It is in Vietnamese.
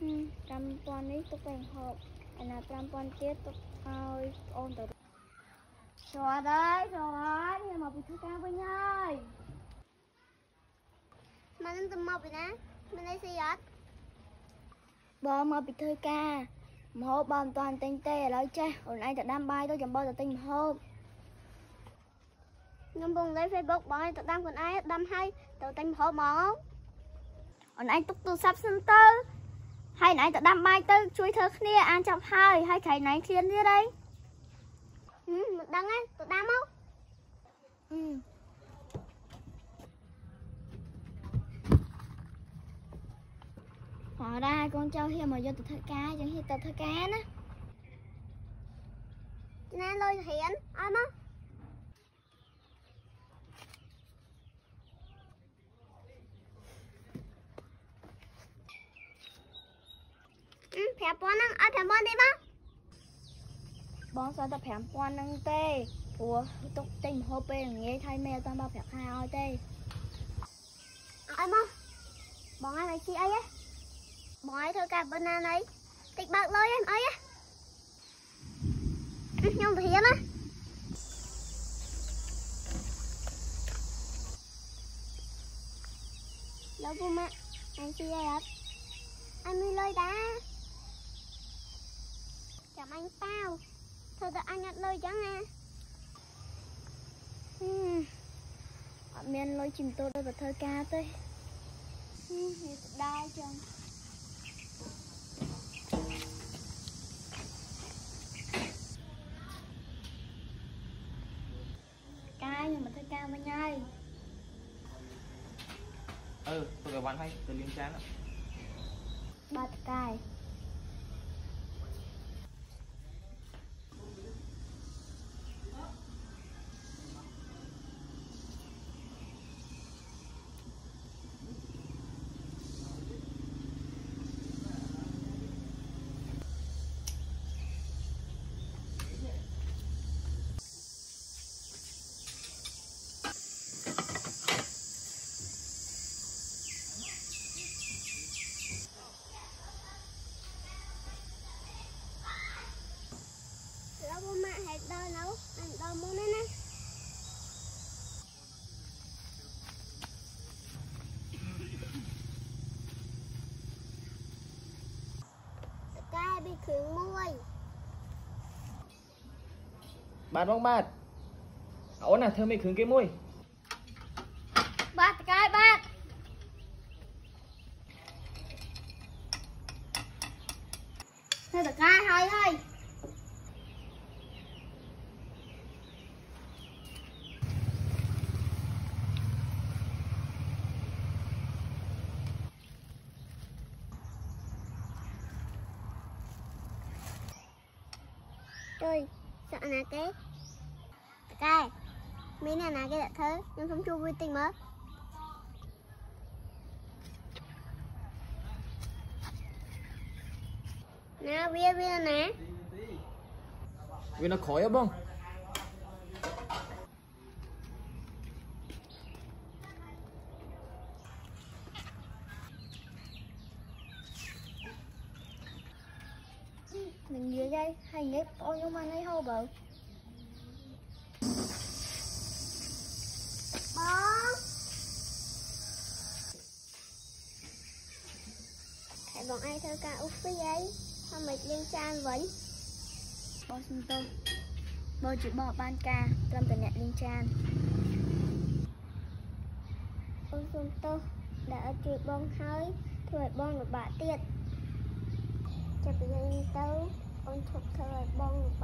5,000 នេះទុកទៅហូបអាណា5,000ទៀតទុកឲ្យអូនទៅស្វាដែរស្វានេះមកពីធ្វើការវិញហើយមកនឹងទៅមកពីណាមានអីស្អីអត់បងមកពីធ្វើការម្ហូបបងមិនទាន់ទិញទេឥឡូវចេះអូនឯងទៅដាំបាយទៅចាំបងទៅទិញម្ហូបខ្ញុំពងលេខ Facebook បងឯងទៅដាំខ្លួនឯងដាំហើយទៅទិញម្ហូបហ្មងអូនឯងទុកទូរស័ព្ទសិនទៅហើយណៃទៅដាំបាយទៅជួយធ្វើគ្នាអានចាប់ហើយក្រៃណៃឃ្លានទៀតអីមិនដឹងទេទៅដាំមកអរដែរកូនចៅហ៊ានមកយកទៅធ្វើការយើងហ៊ានទៅធ្វើការណាណាលុយរៀនអត់មក5,000ហ្នឹងអត់5,000ទេបងសល់តែ5,000ហ្នឹងទេព្រោះទុកទិញម្ហូបពេលល្ងាចថៃមេអត់តាមបងប្រាប់ខែឲ្យទេអត់មកបងឯងឲ្យជីអីហ៎បងឯងធ្វើការប៉ុណ្ណាណៃតិចបើកលុយឯងអីហ៎ខ្ញុំទៅរៀនណាលោកពូម៉ាក់អញជីអីអត់អញមានលុយដែរចាំអញប៉ាវធ្វើតែអញអត់លុយចឹងណាអត់មានលុយជិះម៉ូតូទៅធ្វើការទេវាស្ដាយចឹងកាយខ្ញុំមកធ្វើការវិញហើយ tôi cả bạn hay từ liên chán đó ba cài bố mẹ hãy đo nấu anh đo muốn đấy nè cái bị khử môi bạn bông bạn ổn à thơ mày khử cái môi bát cái bát thôi được cái thôi Trời, sợ nè cái mấy nè nè cái đã thơ nhưng không chua vui tình mất nè bia nè vì nó khỏi không mình về đây hay nghe ôi nhưng mà lấy hô bự bóng hãy bọn ai theo ca út với giấy không mệt liên trang vẫn bó xin tôi bó chữ bó ban ca làm tờ nhạc liên trang ôi xin tôi đã chữ bông hơi thôi bông một bả tiệt cho bây giờ tao con thuộc thời bông